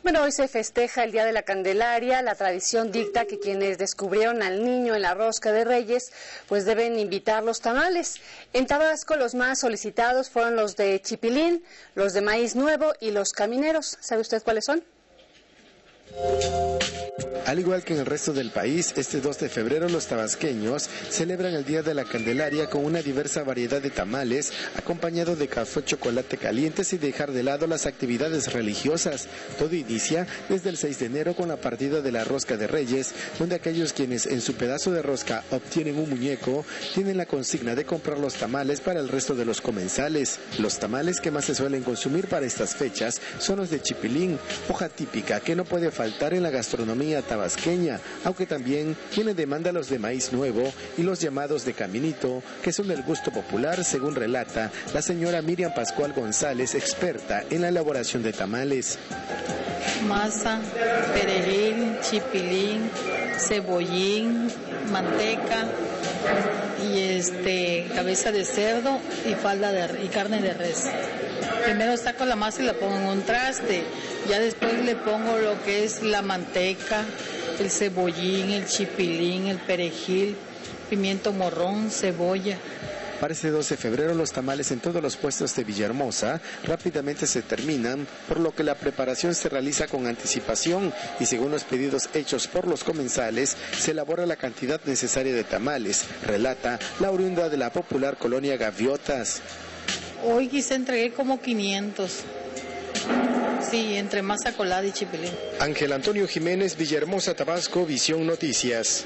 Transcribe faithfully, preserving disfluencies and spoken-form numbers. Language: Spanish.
Bueno, hoy se festeja el Día de la Candelaria. La tradición dicta que quienes descubrieron al niño en la rosca de Reyes, pues deben invitar los tamales. En Tabasco los más solicitados fueron los de chipilín, los de maíz nuevo y los camineros. ¿Sabe usted cuáles son? Al igual que en el resto del país, este dos de febrero los tabasqueños celebran el Día de la Candelaria con una diversa variedad de tamales, acompañado de café, chocolate calientes y dejar de lado las actividades religiosas. Todo inicia desde el seis de enero con la partida de la Rosca de Reyes, donde aquellos quienes en su pedazo de rosca obtienen un muñeco, tienen la consigna de comprar los tamales para el resto de los comensales. Los tamales que más se suelen consumir para estas fechas son los de chipilín, hoja típica que no puede faltar en la gastronomía tabasqueña, aunque también tiene demanda los de maíz nuevo y los llamados de caminito, que son del gusto popular, según relata la señora Miriam Pascual González, experta en la elaboración de tamales. Masa, perejil, chipilín, cebollín, manteca y este cabeza de cerdo y falda de y carne de res. Primero saco la masa y la pongo en un traste, ya después le pongo lo que es la manteca, el cebollín, el chipilín, el perejil, pimiento morrón, cebolla. Para este doce de febrero los tamales en todos los puestos de Villahermosa rápidamente se terminan, por lo que la preparación se realiza con anticipación y según los pedidos hechos por los comensales se elabora la cantidad necesaria de tamales, relata la oriunda de la popular colonia Gaviotas. Hoy quizá entregué como quinientos. Sí, entre masa colada y chipilín. Ángel Antonio Jiménez, Villahermosa, Tabasco, Visión Noticias.